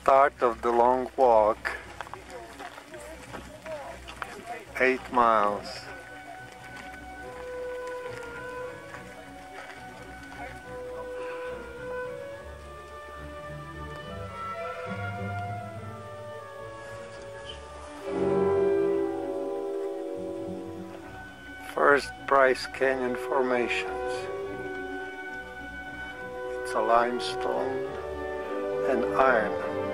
start of the long walk, 8 miles. First Bryce Canyon formations. It's a limestone and iron.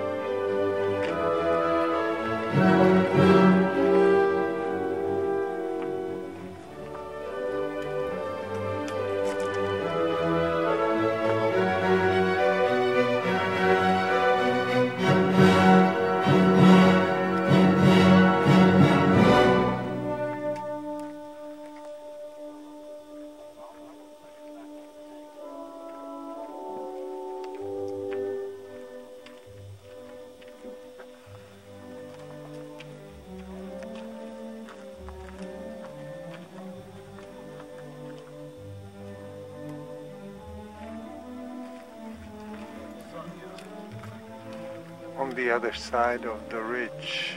On the other side of the ridge,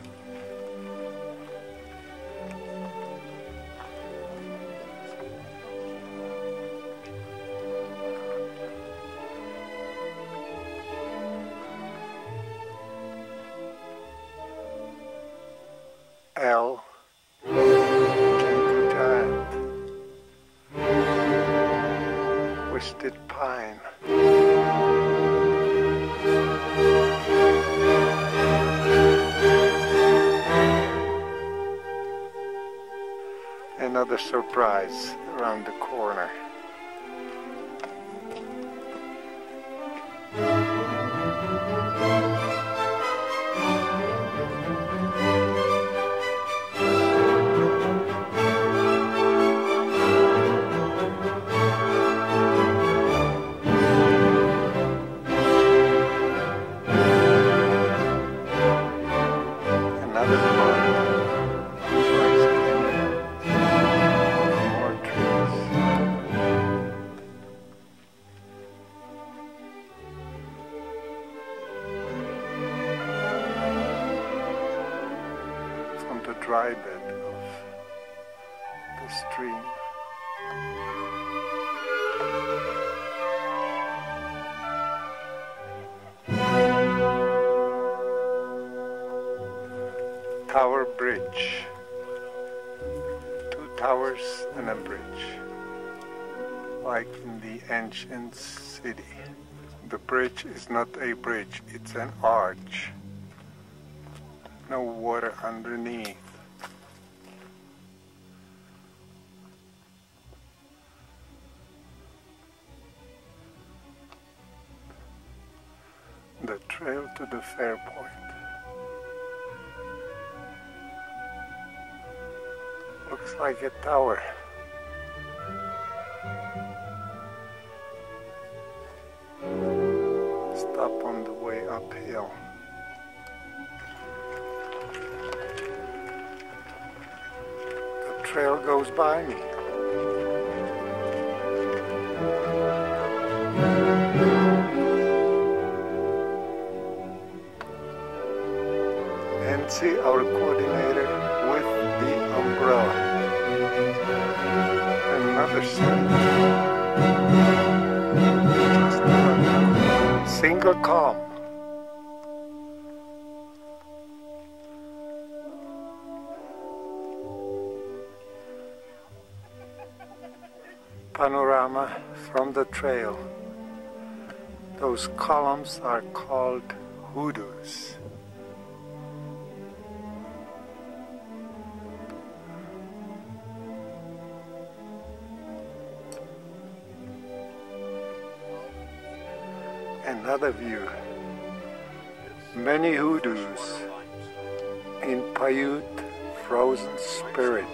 L. Giant, Twisted Pine. Another surprise around the corner. Another one. The dry bed of the stream. Tower Bridge. 2 towers and a bridge, like in the ancient city. The bridge is not a bridge, it's an arch. No water underneath. The trail to the fair point. Looks like a tower. Stop on the way uphill. Trail goes by me. And see our coordinator with the umbrella. Another sign. Just a single calm. Panorama from the trail. Those columns are called hoodoos. Another view. Many hoodoos in Paiute Frozen Spirit.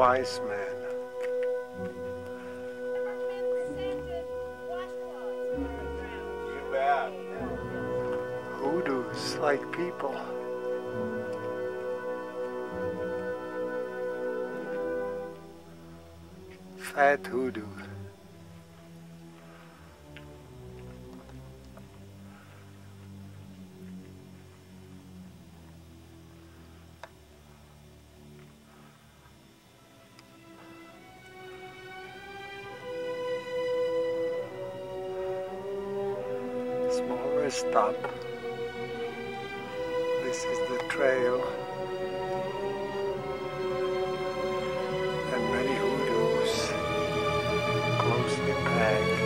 wise men. You bet. Hoodoos like people. Fat hoodoo. Small rest stop. This is the trail. And many hoodoos closely packed.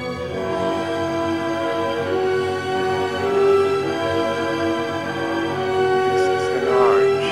This is an arch.